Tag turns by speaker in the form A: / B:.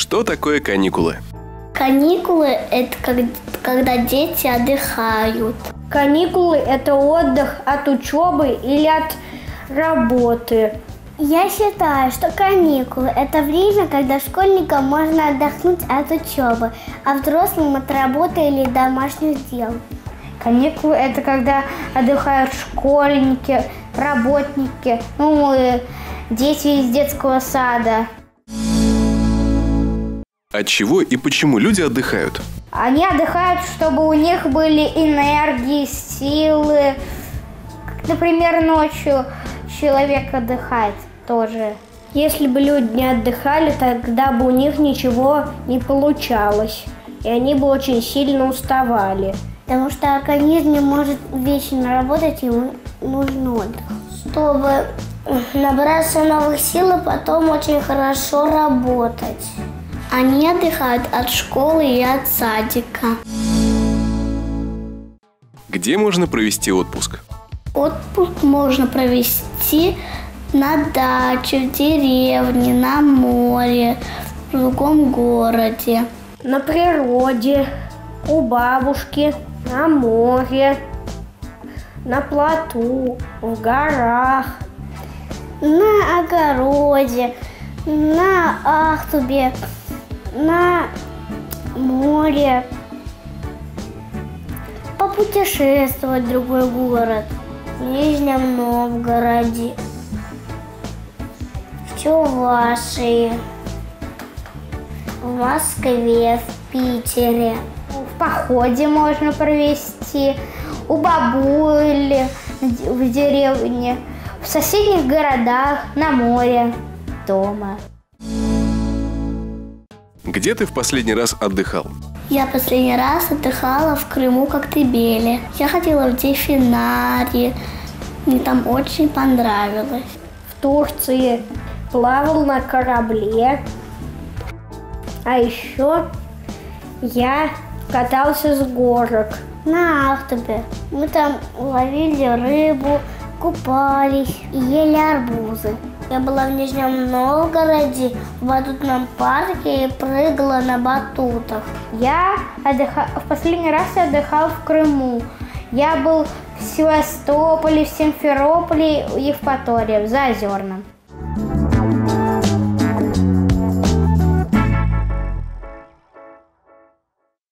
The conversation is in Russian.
A: Что такое каникулы?
B: Каникулы – это когда дети отдыхают.
C: Каникулы – это отдых от учебы или от работы.
B: Я считаю, что каникулы – это время, когда школьникам можно отдохнуть от учебы, а взрослым от работы или домашних дел.
C: Каникулы – это когда отдыхают школьники, работники, и дети из детского сада.
A: От чего и почему люди отдыхают?
C: Они отдыхают, чтобы у них были энергии, силы. Например, ночью человек отдыхает тоже.
D: Если бы люди не отдыхали, тогда бы у них ничего не получалось. И они бы очень сильно уставали.
B: Потому что организм не может вечно работать, ему нужен отдых. Чтобы набраться новых сил и потом очень хорошо работать. Они отдыхают от школы и от садика.
A: Где можно провести отпуск?
B: Отпуск можно провести на даче, в деревне, на море, в другом городе.
D: На природе, у бабушки, на море, на плоту, в горах.
B: На огороде, на Ахтубе, на море. Попутешествовать в другой город. В Нижнем Новгороде, в Чувашии, в Москве, в Питере.
C: В походе можно провести, у бабули в деревне, в соседних городах, на море, дома.
A: Где ты в последний раз отдыхал?
B: Я последний раз отдыхала в Крыму, Коктебеле. Я ходила в дельфинарий, мне там очень понравилось.
D: В Турции плавал на корабле. А еще я катался с горок.
B: На Ахтубе. Мы там ловили рыбу, купались и ели арбузы. Я была в Нижнем Новгороде в батутном парке и прыгала на батутах.
C: В последний раз я отдыхал в Крыму. Я был в Севастополе, в Симферополе и Евпатории, в Заозерном.